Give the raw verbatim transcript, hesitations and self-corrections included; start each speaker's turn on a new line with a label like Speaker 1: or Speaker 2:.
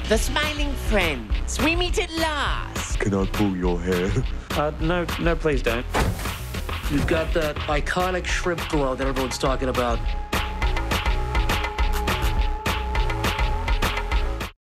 Speaker 1: The smiling friends. We meet at last.
Speaker 2: Can I pull your hair?
Speaker 3: Uh, no, no, please don't.
Speaker 4: You've got that iconic shrimp glow that everyone's talking about.